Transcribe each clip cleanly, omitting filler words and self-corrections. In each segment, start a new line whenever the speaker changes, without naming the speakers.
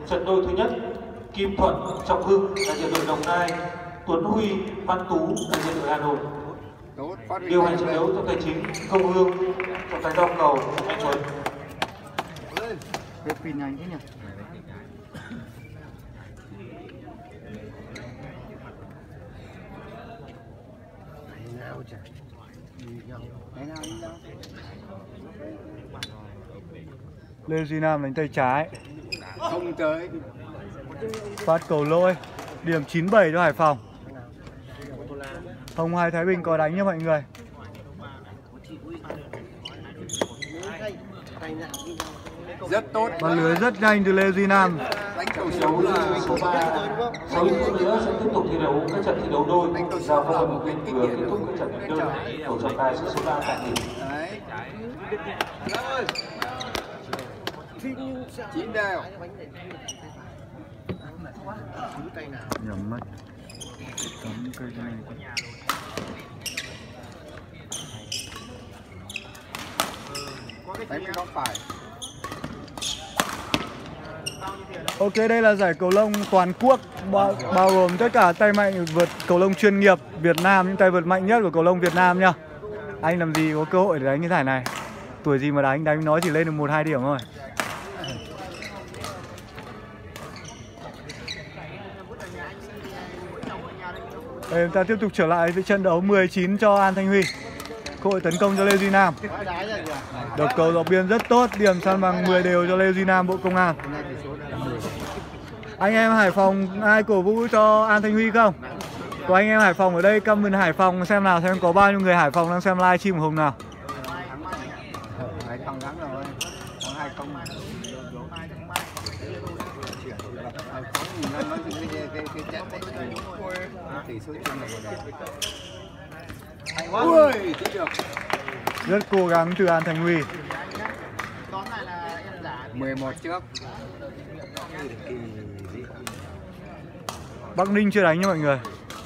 trận đôi thứ nhất, Kim Thuận, Trọng Hưng đại diện đội Đồng Nai, Tuấn Huy, Văn Tú đại diện đội Hà Nội. Điều hành trận đấu trọng tài chính Công Hương, trọng tài giao cầu Anh Tuấn.
Cái pin nhanh thế nhỉ?
Lê Duy Nam đánh tay trái.
Không tới.
Phát cầu lỗi. Điểm 97 cho Hải Phòng. Hồng Hải Thái Bình có đánh nhé mọi người.
Rất tốt.
Bắn lưới rất nhanh từ Lê Duy Nam.
Đánh cầu số là
số 3. Sau ít phút nữa sẽ tiếp tục thi đấu các trận thi đấu đôi. Giao thông vận tải vừa kết thúc các trận đơn tổ trọng tài số 3 tại đỉnh.
đấy. 9 đều.
Nhầm mất. Cắm cây này.
Đánh bên góc phải.
Ok, đây là giải cầu lông toàn quốc bao gồm tất cả tay mạnh vượt cầu lông chuyên nghiệp Việt Nam, những tay vượt mạnh nhất của cầu lông Việt Nam nhá. Anh làm gì có cơ hội để đánh cái giải này. Tuổi gì mà đánh nói chỉ lên được 1-2 điểm thôi. Đây, chúng ta tiếp tục trở lại với trận đấu 19 cho An Thanh Huy. Cơ hội tấn công cho Lê Duy Nam. Đập cầu dọc biên rất tốt, điểm san bằng 10 đều cho Lê Duy Nam, Bộ Công an. Anh em Hải Phòng ai cổ vũ cho An Thanh Huy không? Có anh em Hải Phòng ở đây, comment Hải Phòng xem nào, xem có bao nhiêu người Hải Phòng đang xem live stream của Hùng nào.
Hải Phòng thắng rồi. Có 2-0. Nói cái trận đấy tỷ số chung là một. Ui, tiếp được.
Rất cố gắng từ An Thanh Huy.
11 trước.
Bắc Ninh chưa đánh nha mọi người.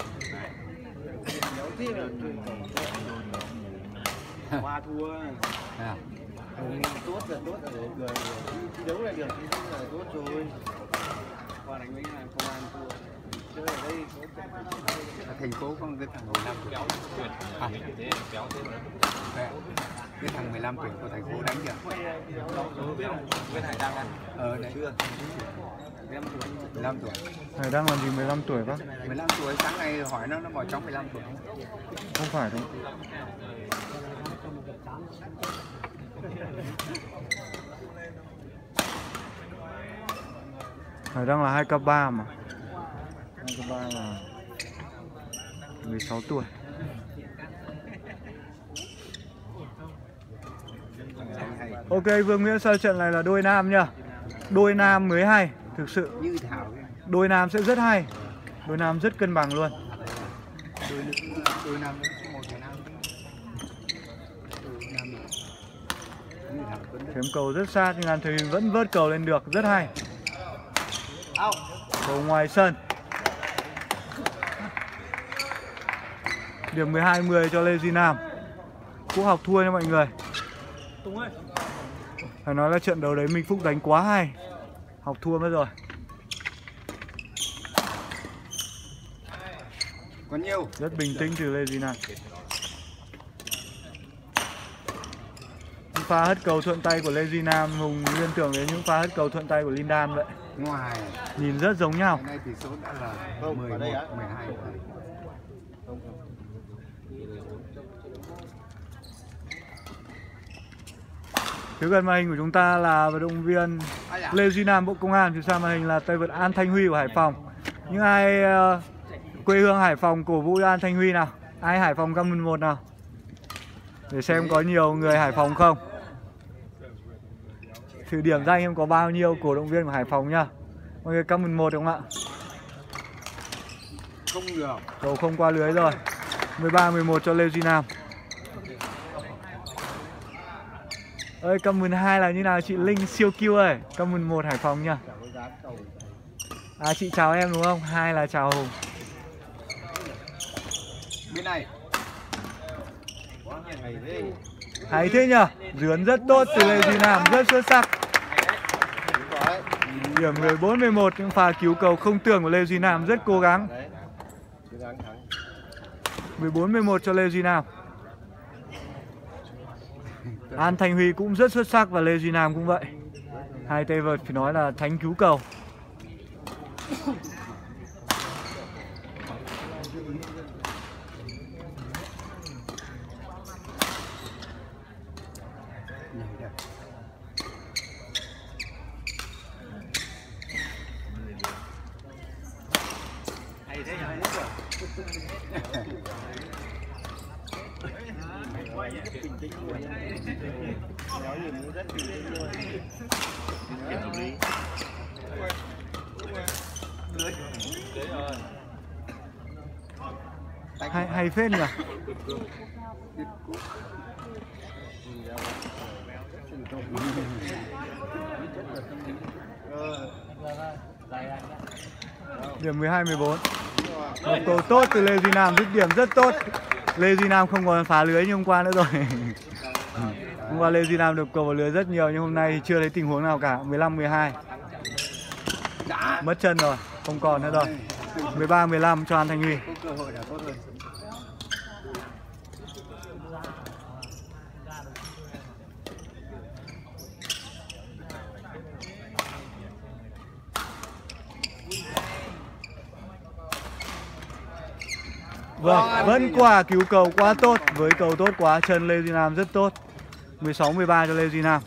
Qua thua
À.
tốt rồi thi đấu lại được thì là tốt rồi. Qua đánh với công an thua. Chơi ở đây
Thành phố có cái thằng 15 tuổi. Cái thằng 15 tuổi của thành phố đánh chưa?
bên Hải Đăng
Đấy. Chưa. 15 tuổi.
Hải đang làm gì 15 tuổi bác?
15 tuổi, sáng nay hỏi nó bảo cháu 15 tuổi.
Không phải đâu. Hải đang là 2K3 mà. 2K3 là 16 tuổi. Ok, Vương Nguyễn soi trận này là đôi nam nha. Đôi nam mới hay, thực sự.
Như Thảo.
Đôi nam sẽ rất hay. Đôi nam rất cân bằng luôn.
Đôi nam có 1 Nam.
Chém cầu rất sát nhưng An Thanh Huy vẫn vớt cầu lên được, rất hay. Cầu ngoài sân. Điểm 12-10 cho Lê Duy Nam. Cũng học thua nha mọi người. Phải nói là trận đấu đấy Minh Phúc đánh quá hay. Học thua mất rồi.
Còn nhiều.
Rất bình tĩnh từ Lê Duy Nam. Những pha hất cầu thuận tay của Lê Duy Nam, Hùng liên tưởng đến những pha hất cầu thuận tay của Linh Đan vậy.
Ngoài.
Nhìn rất giống nhau.
Hôm nay tỷ số đã là 11, 12.
Phía gần màn hình của chúng ta là vận động viên Lê Duy Nam, Bộ Công an. Phía sau màn hình là tay vợt An Thanh Huy của Hải Phòng. Những ai quê hương Hải Phòng cổ vũ An Thanh Huy nào? Ai Hải Phòng comment 1 nào? Để xem có nhiều người Hải Phòng không. Thử điểm danh em có bao nhiêu cổ động viên của Hải Phòng nhá. Mọi người comment 1 đúng không ạ?
Không được.
Cầu không qua lưới rồi. 13-11 cho Lê Duy Nam. Ơi, comment 2 là như nào chị Linh siêu kiêu ơi. Comment 1 Hải Phòng nha. À, chị chào em đúng không? 2 là chào Hùng.
Bên này.
Hay thế nhỉ? Dướn rất tốt từ Lê Duy Nam, rất xuất sắc. Điểm 14-11, những pha cứu cầu không tưởng của Lê Duy Nam rất cố gắng. 14-11 cho Lê Duy Nam. An Thanh Huy cũng rất xuất sắc và Lê Duy Nam cũng vậy. Hai tay vợt phải nói là thánh cứu cầu. Hay phết nhỉ. Điểm 12-14. Một cầu tốt từ Lê Duy Nam, dứt điểm rất tốt. Lê Duy Nam không còn phá lưới như hôm qua nữa rồi. Hôm qua Lê Duy Nam được cầu vào lưới rất nhiều nhưng hôm nay chưa thấy tình huống nào cả. 15-12. Mất chân rồi, không còn nữa rồi. 13-15 cho An Thanh Huy. Vâng, vẫn quả cứu cầu quá tốt. Với cầu tốt quá, chân Lê Duy Nam rất tốt. 16-13 cho Lê Duy Nam.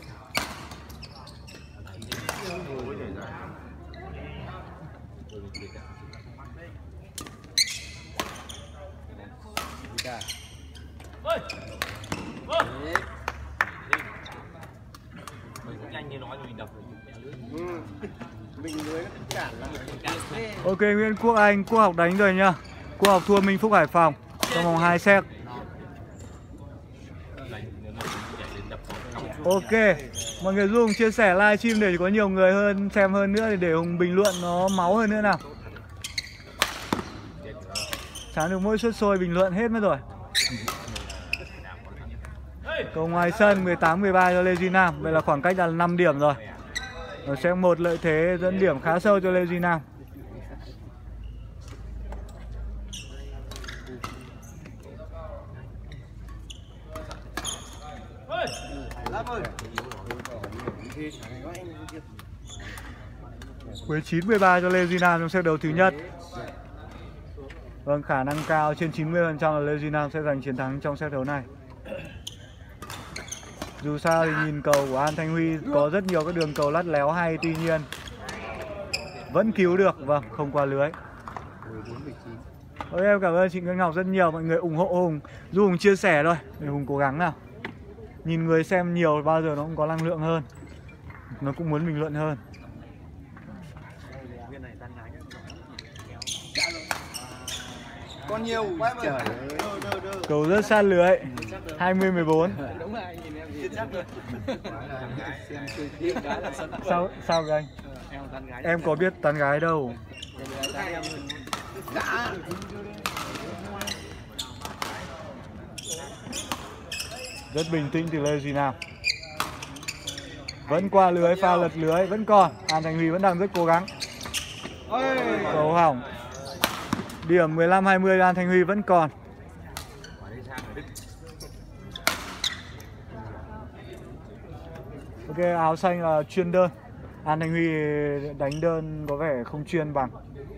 Ok, Nguyễn Quốc Anh, Quốc Học đánh rồi nhá. Quốc Học thua Minh Phúc Hải Phòng trong vòng 2 set. Ok, mọi người giúp Hùng chia sẻ livestream để có nhiều người hơn xem hơn nữa, để Hùng bình luận nó máu hơn nữa nào. Chán được mỗi suất sôi bình luận hết mất rồi. Cầu ngoài sân 18-13 cho Lê Duy Nam. Vậy là khoảng cách là 5 điểm rồi. Nó sẽ một lợi thế dẫn điểm khá sâu cho Lê Duy Nam. Với 9-13 cho Lê Duy Nam trong set đấu thứ nhất. Vâng, khả năng cao trên 90% là Lê Duy Nam sẽ giành chiến thắng trong set đấu này. Dù sao thì nhìn cầu của An Thanh Huy có rất nhiều các đường cầu lắt léo hay, tuy nhiên vẫn cứu được, vâng, không qua lưới. Ok, em cảm ơn chị Nguyễn Ngọc rất nhiều. Mọi người ủng hộ Hùng, giúp Hùng chia sẻ thôi để Hùng cố gắng nào. Nhìn người xem nhiều bao giờ nó cũng có năng lượng hơn, nó cũng muốn bình luận hơn.
Có nhiều trời.
Cầu rất sát lưới. 20-14. Sao kìa anh? Em có biết tán gái đâu. Rất bình tĩnh từ Lê Duy Nam. Vẫn qua lưới, pha lật lưới vẫn còn. An Thanh Huy vẫn đang rất cố gắng. Cầu hỏng. Điểm 15-20 An Thanh Huy vẫn còn. Ok, áo xanh là chuyên đơn. An Thanh Huy đánh đơn có vẻ không chuyên bằng.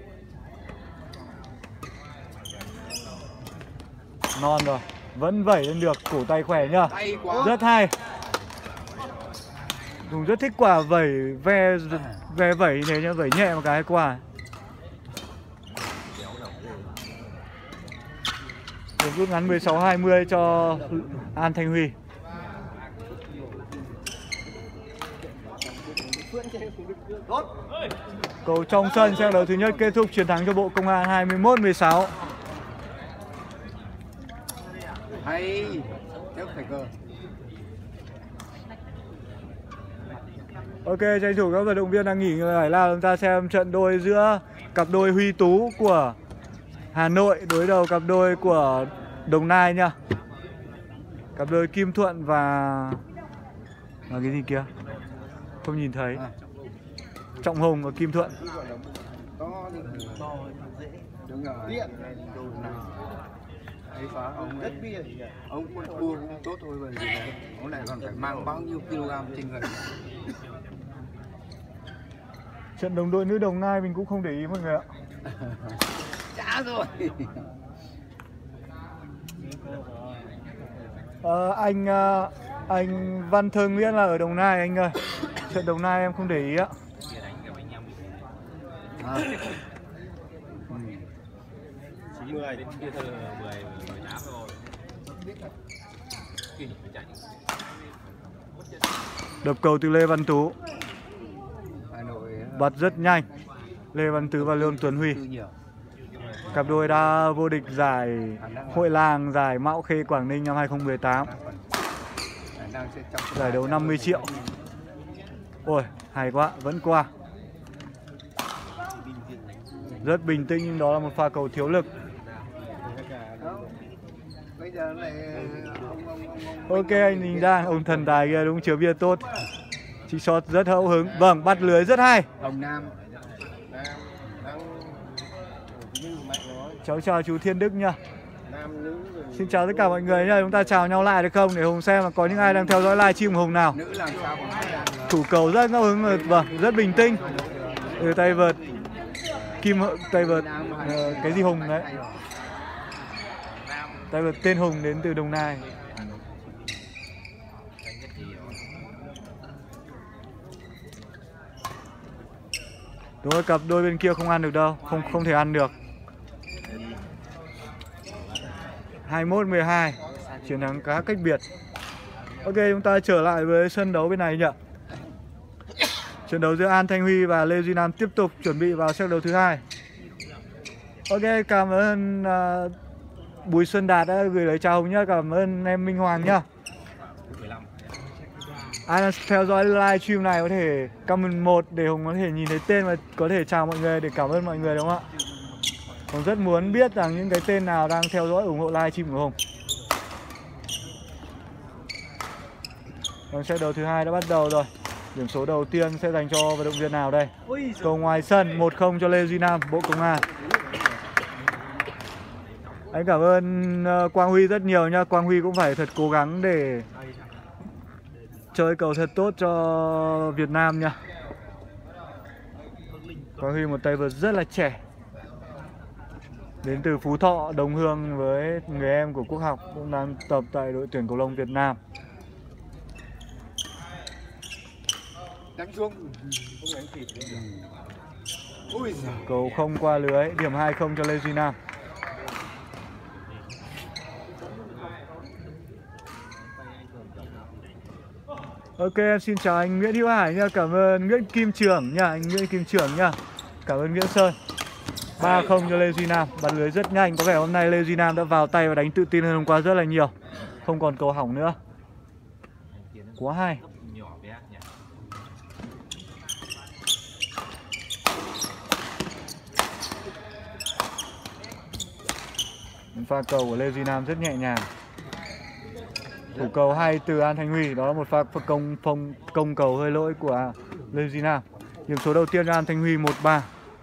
Non rồi, vẫn vẩy lên được, cổ tay khỏe nhá. Rất hay. Hùng rất thích quả vẩy ve vẩy này nhá, vẩy nhẹ một cái quả. Điểm rút ngắn 16-20 cho An Thanh Huy. Cầu trong sân set đấu thứ nhất kết thúc, chiến thắng cho Bộ Công an 21-16.
Hay, chắc phải cơ.
Ok, tranh thủ các vận động viên đang nghỉ ngơi giải lao, chúng ta xem trận đôi giữa cặp đôi Huy Tú của Hà Nội đối đầu cặp đôi của Đồng Nai nha. Cặp đôi Kim Thuận và cái gì kia? Không nhìn thấy. Trọng Hùng và Kim Thuận.
To thì to dễ. Đúng rồi. Điện ấy phá ông rất biết. Ông quân thua cũng tốt thôi, bởi vì ông này còn phải mang bao nhiêu kg trên người.
Trận đồng đội nữ Đồng Nai mình cũng không để ý mọi người ạ.
Chả rồi.
Anh Văn Thơ Nguyễn là ở Đồng Nai anh ơi. Trận Đồng Nai em không để ý ạ. Đập cầu từ Lê Văn Tú. Bật rất nhanh. Lê Văn Tú và Lương Tuấn Huy. Cặp đôi đã vô địch giải Hội Làng, giải Mạo Khê Quảng Ninh năm 2018. Giải đấu 50 triệu. Ôi, hay quá, vẫn qua. Rất bình tĩnh nhưng đó là một pha cầu thiếu lực. Ok anh Đình Đan, ông thần tài kia đúng chứa bia tốt. Chị shot rất hậu hứng. Vâng, bắt lưới rất hay.
Hồng Nam.
Cháu chào chú Thiên Đức nha. Xin chào tất cả mọi người nha. Chúng ta chào nhau lại được không để Hùng xem là có những ai đang theo dõi livestream của Hùng nào. Thủ cầu rất ngẫu hứng, vâng, rất bình tĩnh. Từ tay vợt tay vợt cái gì Hùng đấy. Tay vợt tên Hùng đến từ Đồng Nai. Đúng rồi, cặp đôi bên kia không ăn được đâu, không thể ăn được. 21-12, chiến thắng khá cách biệt. Ok, chúng ta trở lại với sân đấu bên này nhỉ. Trận đấu giữa An Thanh Huy và Lê Duy Nam tiếp tục chuẩn bị vào set đấu thứ hai. Ok, cảm ơn Bùi Xuân Đạt đã gửi lời chào Hùng nhá. Cảm ơn em Minh Hoàng nhá. Ai đang theo dõi live stream này có thể comment 1 để Hùng có thể nhìn thấy tên và có thể chào mọi người để cảm ơn mọi người đúng không ạ? Hùng rất muốn biết rằng những cái tên nào đang theo dõi ủng hộ live stream của Hùng. Vòng set đấu thứ hai đã bắt đầu rồi. Điểm số đầu tiên sẽ dành cho vận động viên nào đây? Cầu ngoài sân 1-0 cho Lê Duy Nam, Bộ Công an. Anh cảm ơn Quang Huy rất nhiều nha. Quang Huy cũng phải thật cố gắng để chơi cầu thật tốt cho Việt Nam nha. Quang Huy một tay vợt rất là trẻ, đến từ Phú Thọ, đồng hương với người em của Quốc Học, cũng đang tập tại đội tuyển cầu lông Việt Nam. Cầu không qua lưới, điểm 2-0 cho Lê Duy Nam. Ok, em xin chào anh Nguyễn Hữu Hải nha, cảm ơn Nguyễn Kim Trường nha, anh Nguyễn Kim Trường nha. Cảm ơn Nguyễn Sơn. 3-0 cho Lê Duy Nam, bắn lưới rất nhanh, có vẻ hôm nay Lê Duy Nam đã vào tay và đánh tự tin hơn hôm qua rất là nhiều. Không còn cầu hỏng nữa. Quá hay. Pha cầu của Lê Duy Nam rất nhẹ nhàng. Thủ cầu hay từ An Thanh Huy, đó là một pha công cầu hơi lỗi của Lê Duy Nam. Điểm số đầu tiên cho An Thanh Huy 1-3.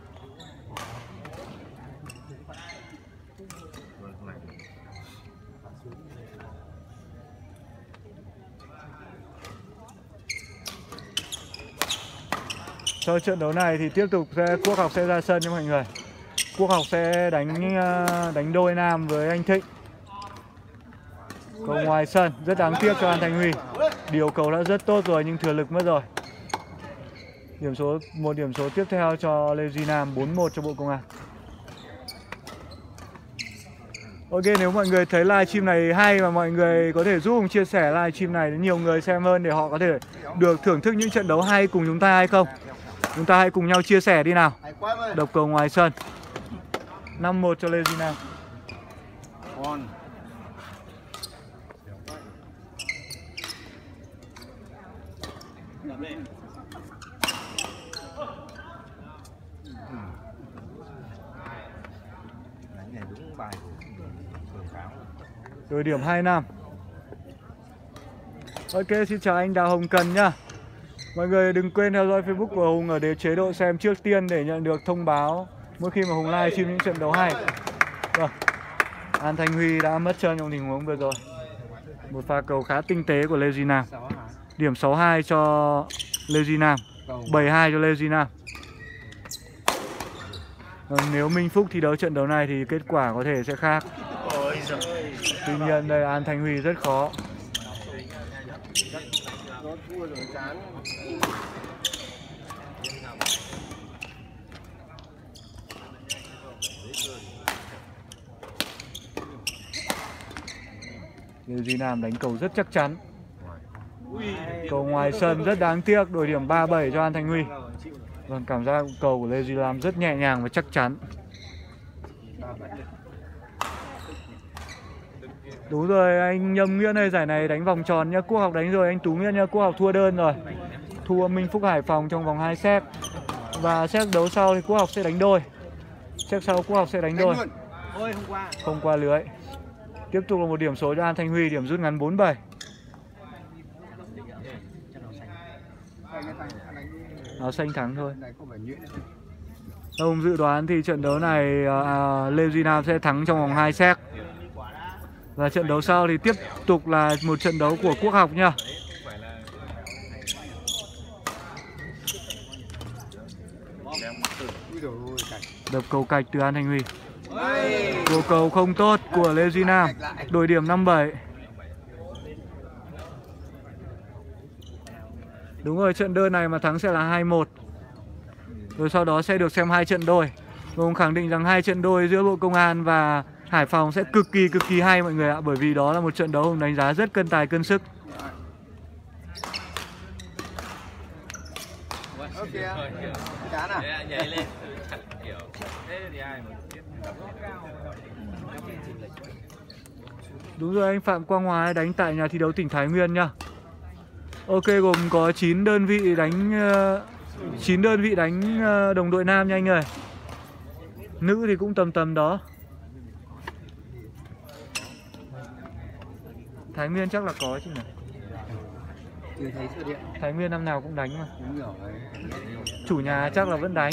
Sau trận đấu này thì tiếp tục Quốc Học sẽ ra sân nha mọi người. Quốc Học sẽ đánh đôi nam với anh Thịnh. Cầu ngoài sân, rất đáng tiếc cho An Thanh Huy. Điều cầu đã rất tốt rồi nhưng thừa lực mất rồi. Một điểm số tiếp theo cho Lê Duy Nam, 4-1 cho Bộ Công an. Ok, nếu mọi người thấy livestream này hay và mọi người có thể giúp Hùng chia sẻ livestream này đến nhiều người xem hơn để họ có thể được thưởng thức những trận đấu hay cùng chúng ta hay không? Chúng ta hãy cùng nhau chia sẻ đi nào. Đập cầu ngoài sân, 5-1 cho Lê Duy Nam. Rồi điểm 2-5. Ok, xin chào anh Đào Hồng Cần nhá. Mọi người đừng quên theo dõi Facebook của Hùng ở chế độ xem trước tiên để nhận được thông báo mỗi khi mà Hùng live stream những trận đấu hay. Vâng. An Thanh Huy đã mất chân trong tình huống vừa rồi. Một pha cầu khá tinh tế của Lê Duy Nam. Điểm 6-2 cho Lê Duy Nam, 7-2 cho Lê Duy Nam. Nếu Minh Phúc thi đấu trận đấu này thì kết quả có thể sẽ khác. Tuy nhiên đây An Thanh Huy rất khó. Lê Duy Nam đánh cầu rất chắc chắn. Cầu ngoài sân rất đáng tiếc, đổi điểm 3-7 cho An Thanh Huy. Vâng, cảm giác cầu của Lê Duy Nam rất nhẹ nhàng và chắc chắn. Đúng rồi, anh Nhâm Nguyễn ơi, giải này đánh vòng tròn nhá. Quốc Học đánh rồi, anh Tú Nguyễn nhá. Quốc Học thua đơn rồi. Thua Minh Phúc Hải Phòng trong vòng 2 set. Và set đấu sau thì Quốc Học sẽ đánh đôi. Set sau Quốc Học sẽ đánh đôi. Không qua lưới. Tiếp tục là một điểm số cho An Thanh Huy, điểm rút ngắn 4-7. Áo xanh thắng thôi. Ông dự đoán thì trận đấu này Lê Duy Nam sẽ thắng trong vòng 2 set. Và trận đấu sau thì tiếp tục là một trận đấu của Quốc Học nha. Đập cầu cạch từ An Thanh Huy. Cầu cầu không tốt của Lê Duy Nam. Đổi điểm 5-7. Đúng rồi, trận đơn này mà thắng sẽ là 2-1. Rồi sau đó sẽ được xem 2 trận đôi. Ông khẳng định rằng 2 trận đôi giữa Bộ Công an và Hải Phòng sẽ cực kỳ hay mọi người ạ. Bởi vì đó là một trận đấu ông đánh giá rất cân tài cân sức. Đúng rồi, anh Phạm Quang Hóa đánh tại nhà thi đấu tỉnh Thái Nguyên nhá. Ok, gồm có 9 đơn vị đánh đồng đội nam nha anh ơi. Nữ thì cũng tầm đó. Thái Nguyên chắc là có chứ nhỉ? Thái Nguyên năm nào cũng đánh mà. Chủ nhà chắc là vẫn đánh.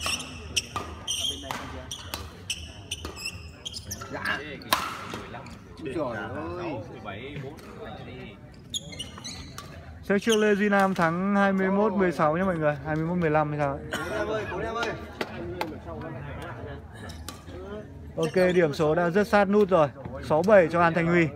Xét trước Lê Duy Nam thắng 21-16 nhé mọi người. 21-15 hay sao? Ok, điểm số đã rất sát nút rồi. 6-7 cho An Thanh Huy.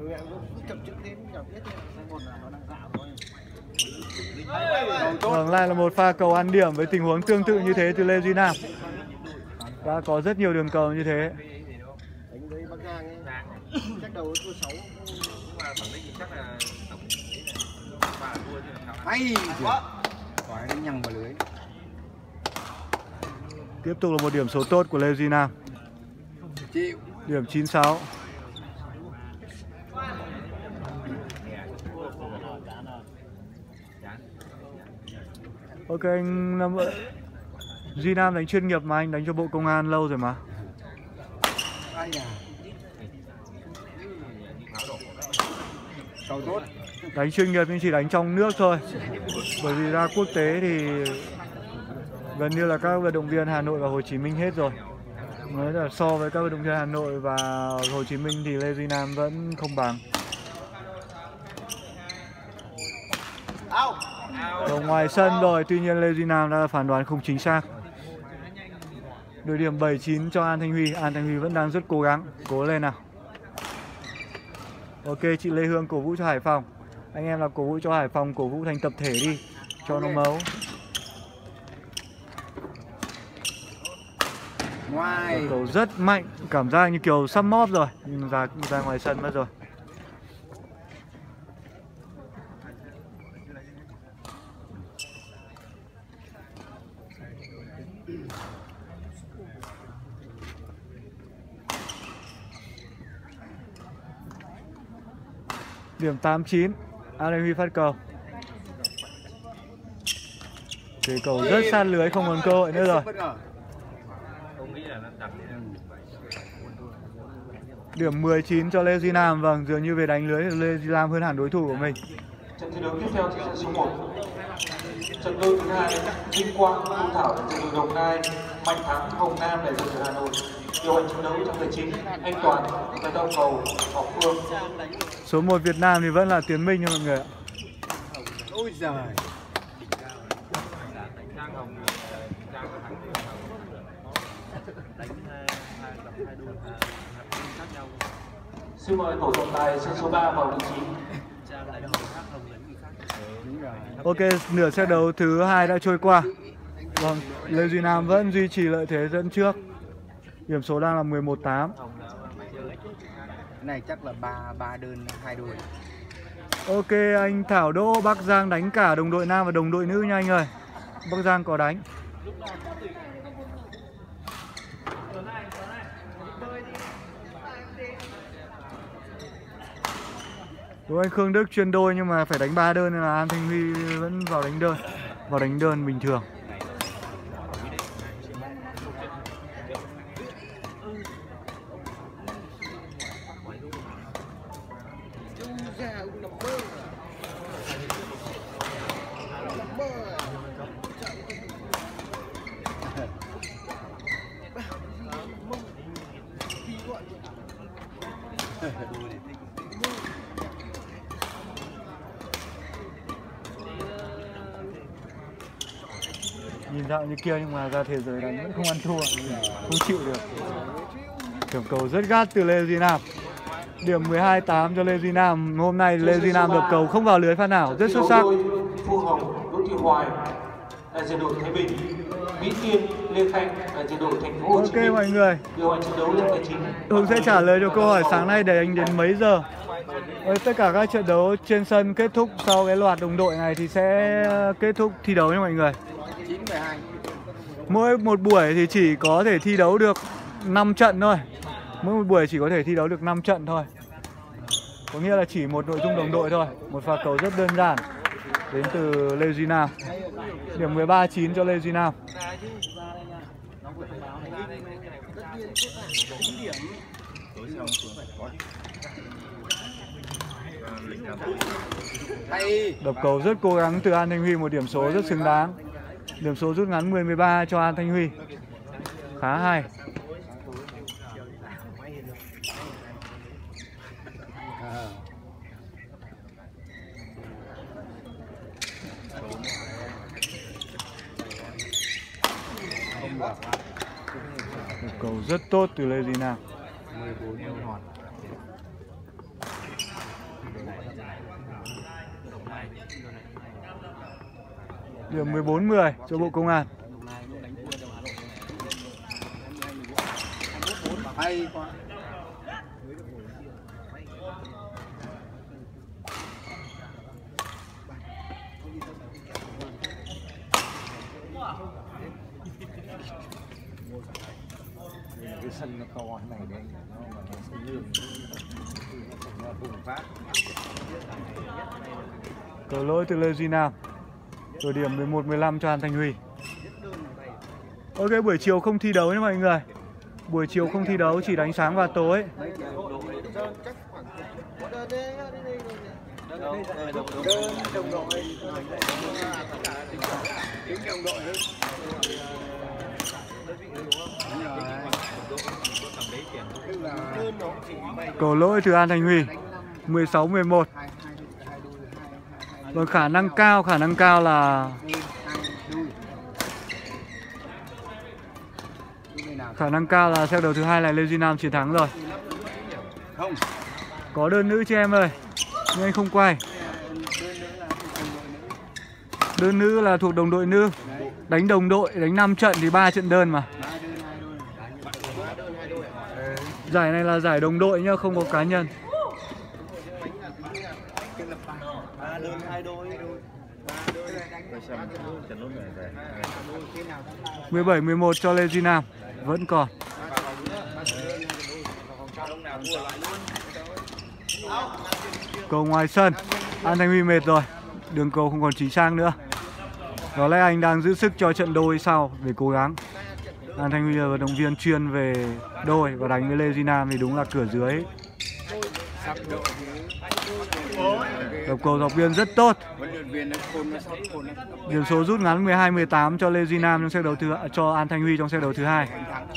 Vâng, lại là một pha cầu ăn điểm với tình huống tương tự như thế từ Lê Duy Nam. Đã có rất nhiều đường cầu như thế. Tiếp tục là một điểm số tốt của Lê Duy Nam. Điểm 96. Ok, anh Duy Nam đánh chuyên nghiệp mà, anh đánh cho Bộ Công an lâu rồi mà. Đánh chuyên nghiệp nhưng chỉ đánh trong nước thôi. Bởi vì ra quốc tế thì gần như là các vận động viên Hà Nội và Hồ Chí Minh hết rồi. Nói là so với các vận động viên Hà Nội và Hồ Chí Minh thì Lê Duy Nam vẫn không bằng. Cầu ngoài sân rồi, tuy nhiên Lê Duy Nam đã phán đoán không chính xác. Đội điểm 7-9 cho An Thanh Huy. An Thanh Huy vẫn đang rất cố gắng. Cố lên nào. Ok, chị Lê Hương cổ vũ cho Hải Phòng. Anh em là cổ vũ cho Hải Phòng, cổ vũ thành tập thể đi cho nó máu. Cầu rất mạnh, cảm giác như kiểu sắp móp rồi, nhưng ra ngoài sân mất rồi. Điểm 89, An Thanh Huy phát cầu. Cái cầu rất sát lưới, không còn cơ hội nữa rồi. Điểm 19 cho Lê Duy Nam. Vâng, dường như về đánh lưới thì Lê Duy Nam hơn hẳn đối thủ của mình.
Trận thi đấu tiếp theo thì sẽ số 1. Trận đôi thứ hai, Vinh Quang, Thu Thảo đại diện đội Đồng Nai, Mạnh Thắng, Hồng Nam đại diện đội Hà Nội. Điều hành chiến đấu trong tài chính, Anh Toàn, tay đau cầu, Ngọc Phương.
Số 1 Việt Nam thì vẫn là Tiến Minh nha mọi người ạ.
Ôi giời.
Xin mời tổ trọng tài sân số 3 vào vị trí.
Ok, nửa set đấu thứ 2 đã trôi qua. Vâng, Lê Duy Nam vẫn duy trì lợi thế dẫn trước. Điểm số đang là 11-8.
Cái này chắc là 3 đơn 2 đôi.
Ok, anh Thảo Đỗ, Bắc Giang đánh cả đồng đội nam và đồng đội nữ nha anh ơi. Bắc Giang có đánh. Đúng, anh Khương Đức chuyên đôi nhưng mà phải đánh 3 đơn nên là An Thanh Huy vẫn vào đánh đơn. Vào đánh đơn bình thường. Nhìn dạng như kia nhưng mà ra thế giới đánh vẫn không ăn thua, không chịu được. Điểm cầu rất gắt từ Lê Duy Nam. Điểm 12-8 cho Lê Duy Nam. Hôm nay Lê Duy Nam đập cầu không vào lưới phát nào, rất xuất sắc.
Thu Hồng, Đỗ Thị Hoài đại diện đội Thái Bình, Mỹ Tiên, Lê Khanh đại diện đội Thành phố Hồ Chí Minh.
Ok mọi người,
điều hành chiến đấu trong tài chính.
Hùng sẽ trả lời cho câu hỏi sáng nay để anh đến mấy giờ. Tất cả các trận đấu trên sân kết thúc sau cái loạt đồng đội này thì sẽ kết thúc thi đấu nha mọi người.
9-12.
Mỗi một buổi thì chỉ có thể thi đấu được 5 trận thôi. Mỗi một buổi chỉ có thể thi đấu được 5 trận thôi. Có nghĩa là chỉ một nội dung đồng đội thôi. Một pha cầu rất đơn giản đến từ Lê Duy Nam. Điểm 13-9 cho Lê Duy Nam. Đập cầu rất cố gắng từ An Thanh Huy, một điểm số rất xứng đáng. Điểm số rút ngắn 10-13 cho An Thanh Huy. Khá hay. Đập cầu rất tốt từ Lê Duy Nam. Điểm 14-10 cho Bộ Công an.
Hay quá.
Cái sân nó to thế này đấy, nó sân lương nó bùng phát.
Cầu lỗi từ Lê Duy Nam. Rồi điểm 11-15 cho An Thanh Huy. Ok, buổi chiều không thi đấu nhé mọi người. Buổi chiều không thi đấu, chỉ đánh sáng và tối. Cầu lỗi từ An Thanh Huy. 16-11. Và khả năng cao là set đấu thứ 2 là Lê Duy Nam chiến thắng rồi.
Không.
Có đơn nữ chứ em ơi. Nhưng anh không quay. Đơn nữ là thuộc đồng đội nữ. Đánh đồng đội, đánh 5 trận thì 3 trận đơn mà. Giải này là giải đồng đội nhá, không có cá nhân. 17-11 cho Lê Duy Nam. Vẫn còn. Cầu ngoài sân. An Thanh Huy mệt rồi. Đường cầu không còn chính xác nữa. Có lẽ anh đang giữ sức cho trận đôi sau để cố gắng. An Thanh Huy là vận động viên chuyên về đôi và đánh với Lê Duy Nam thì đúng là cửa dưới
sắp độ
Lập cầu dọc biên rất tốt.
huấn luyện viên nó khôn, nó sót khôn lắm.
Điểm số rút ngắn 12-18 cho Lê Duy Nam trong set đấu cho An Thanh Huy trong set đấu thứ 2.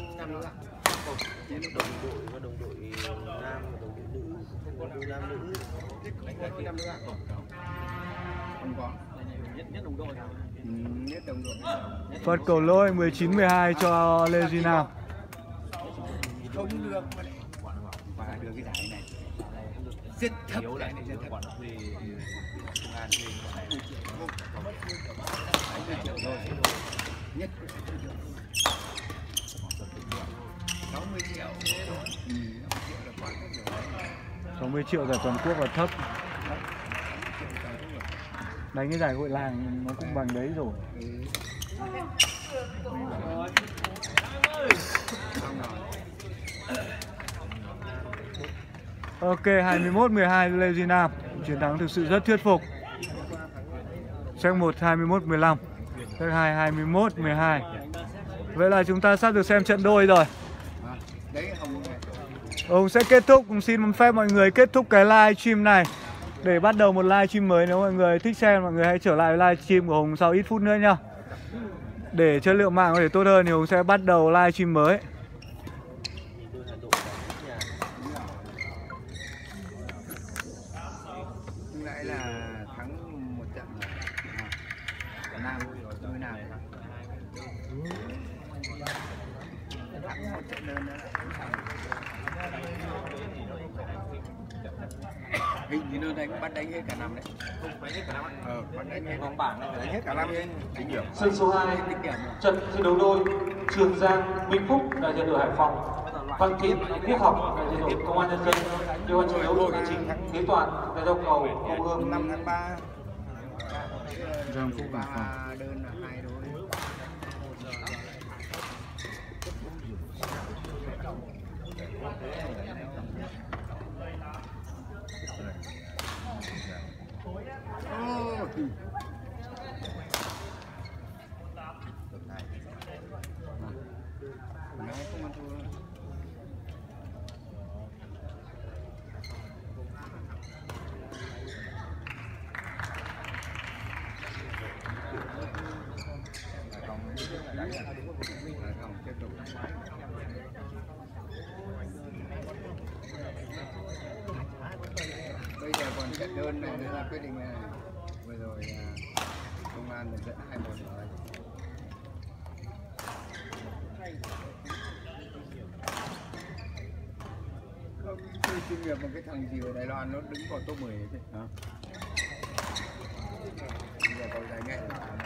Phật cầu lỗi 19-12 cho Lê Duy Nam.
Không được và đưa cái giải này rất thấp, giải này rất thấp. 60 triệu.
60 triệu giải toàn quốc là thấp. Đánh cái giải hội làng nó cũng bằng đấy rồi. Ok, 21-12 Lê Duy Nam. Chiến thắng thực sự rất thuyết phục. Set 1 21-15. Set 2 21-12. Vậy là chúng ta sắp được xem trận đôi rồi. Hùng sẽ kết thúc, xin phép mọi người kết thúc cái live stream này để bắt đầu một live stream mới. Nếu mọi người thích xem, mọi người hãy trở lại live stream của Hùng sau ít phút nữa nhá. Để chất lượng mạng có thể tốt hơn thì Hùng sẽ bắt đầu live stream mới.
Lại là thắng một trận Nam đôi nào thắng một trận đơn nữa. Hình như nó đánh bắt đánh hết cả năm đấy. Không phải hết cả năm. Bắt đánh hết vòng bảng này phải đánh hết cả năm đấy. Tính điểm.
Sân số 2 trận thi đấu đôi Trường Giang Minh Phúc đại diện đội Hải Phòng, Văn Thiện Quốc Học đại diện đội Công an Nhân dân. Điều hành trận đấu là chính Thế Toàn đại diện cầu Công Hương.
5 tháng 3. Giang Phúc và đơn là 2 đôi. Bây giờ còn trận đơn này nữa là quyết định này. Vừa rồi Công an mình dẫn 2-1 rồi. Không chơi chuyên nghiệp một cái thằng gì ở Đài Loan nó đứng vào top 10 này chứ. Bây giờ còn giải nghệ.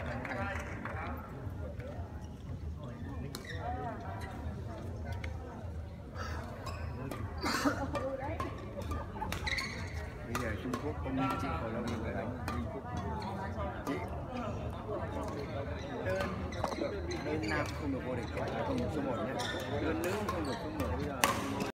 Bây giờ Trung Quốc không chỉ cầu lông người đánh Trung Quốc đơn nam không được vô địch, không được số 1 nhé, đơn nữ không được số 1.